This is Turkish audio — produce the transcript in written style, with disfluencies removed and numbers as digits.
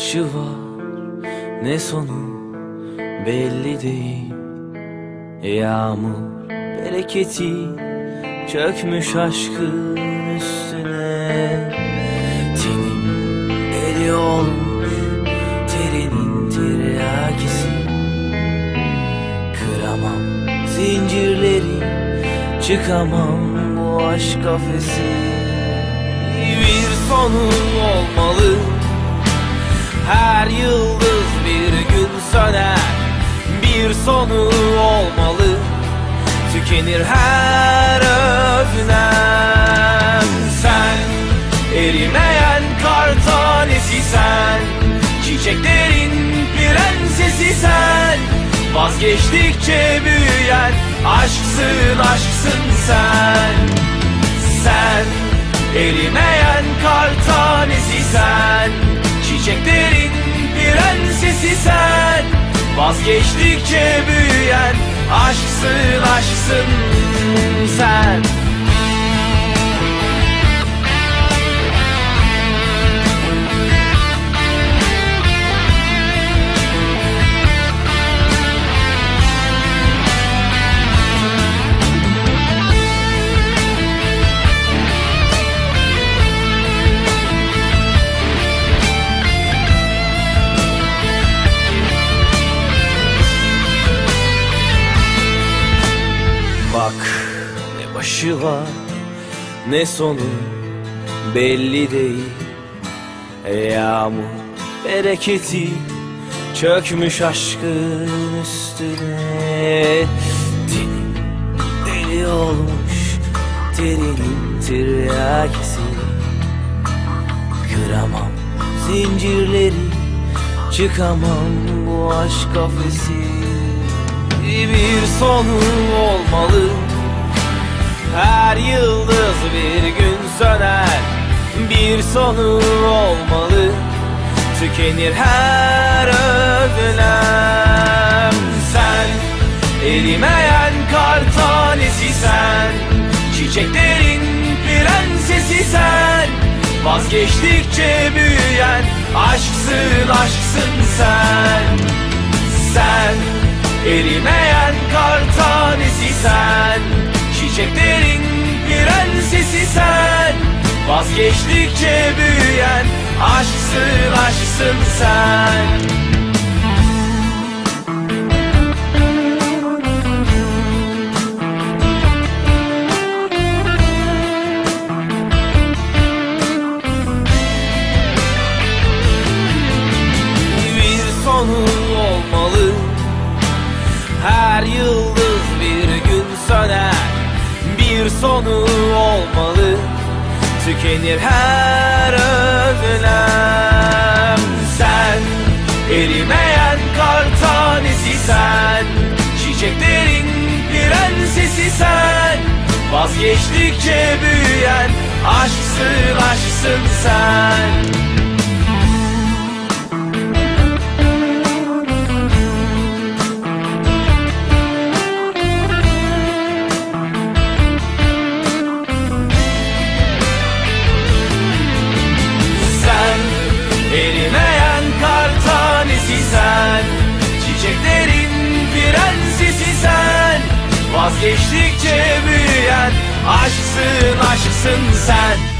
başı var ne sonu belli değil. Yağmur bereketi çökmüş aşkın üstüne. Tenin eli olmuş terinin tiryakisi. Kıramam zincirleri, çıkamam bu aşk kafesi. Bir sonu olmalı, her yıldız bir gün söner. Bir sonu olmalı, tükenir her özlem. Sen erimeyen kar tanesi, sen çiçeklerin prensesi, sen vazgeçtikçe büyüyen aşksın, aşksın sen. Sen erimeyen kar tanesi, sen çiçeklerin prensesi, sen vazgeçtikçe büyüyen aşksın, aşksın sen. Bak ne başı var ne sonu belli değil. Yağmur bereketi çökmüş aşkın üstüne. Tenin deli olmuş terinin tiryakisi. Kıramam zincirleri, çıkamam bu aşk kafesi. Bir sonu olmalı, her yıldız bir gün söner. Bir sonu olmalı, tükenir her özlem. Sen erimeyen kar tanesi, sen çiçeklerin prensesi, sen vazgeçtikçe büyüyen aşksın, aşksın sen. Sen erimeyen kar tanesi, sen çiçeklerin prensesi, sen vazgeçtikçe büyüyen aşksın, aşksın sen. Bir sonu olmalı, her yıldız bir gün söner. Bir sonu olmalı, tükenir her özlem. Sen erimeyen kar tanesi, sen çiçeklerin prensesi, sen vazgeçtikçe büyüyen aşksın, aşksın sen. Erimeyen kar tanesi, sen çiçeklerin prensesi, sen vazgeçtikçe büyüyen aşksın, aşksın sen.